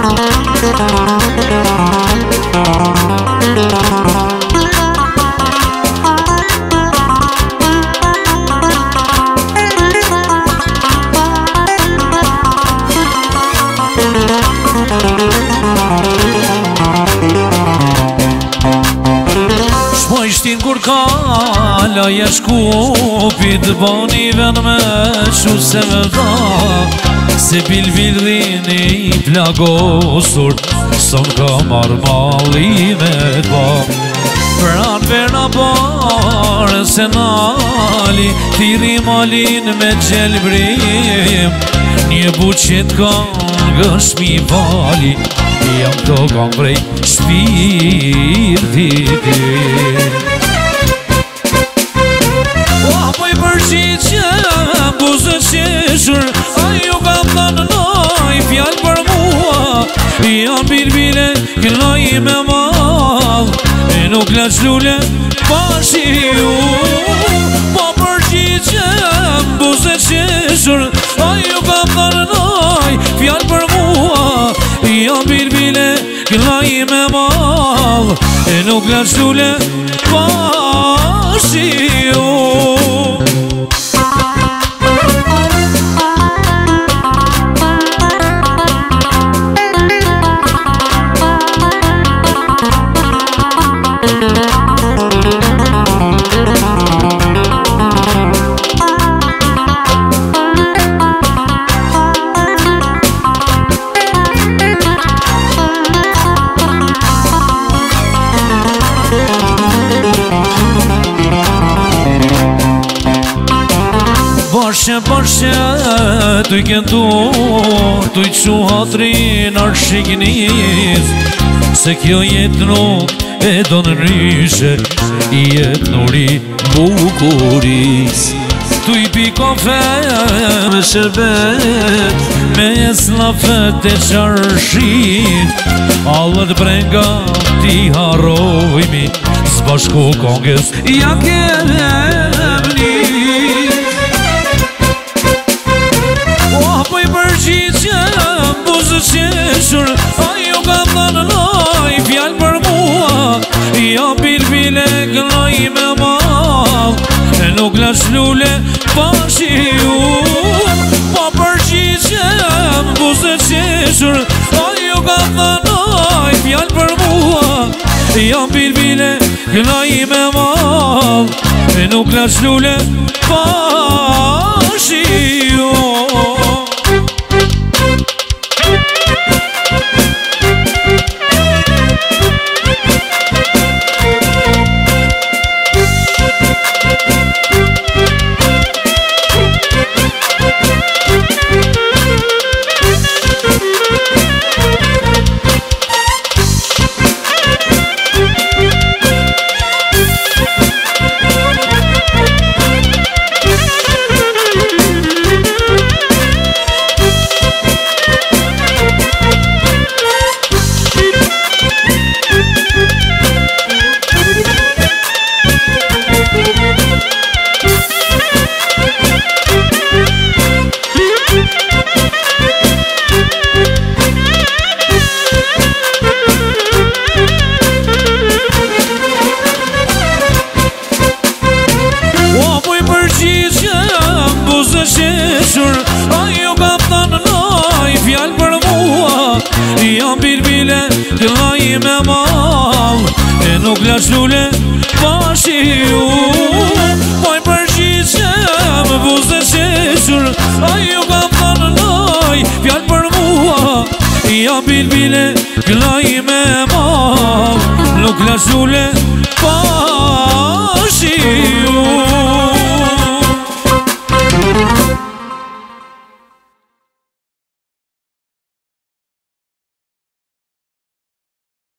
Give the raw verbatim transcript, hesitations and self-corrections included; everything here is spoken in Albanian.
Shtin kur ka laja shkupit bani ven me shu se me dha se bil vidhini i plagosur son ka mar mali me dha pran verna bare se nali tiri malin me gjelbrim një buqet kangësh mi vali jam të gang vrej shpirtit buzë qeshur ajo ka thënë noj fjallë për mua jam bilbile kënaj me mal e nuk la qlule pashi ju po përgjigjem buzë qeshur ajo ka thënë noj fjallë për mua jam bilbile kënaj me mal e nuk la qlule pashi ju Barshe, barshe, tuj këndu, tuj që hatrin arshiknis se kjo jetë nuk e do në rrishe i jetë nuri bukuris tuj pi kafe me shërbet me slafet e qarshit allët brenga ti harojmi zbashku kongës ja kemni përgjigjem buzë qeshur ajo ka thënë noj fjallë për mua jam bilbile kënaj me mal e nuk la qlule pashi ju po përgjigjem buzë qeshur ajo ka thënë noj fjallë për mua jam bilbile kënaj me mal e nuk la qlule pashi ju ajo ka thënë noj fjallë për mua jam bilbile kënaj me mal e nuk la qlule pashi ju poj përgjigjem buzë qeshur ajo ka thënë noj fjallë për mua jam bilbile kënaj me mal nuk la qlule pashi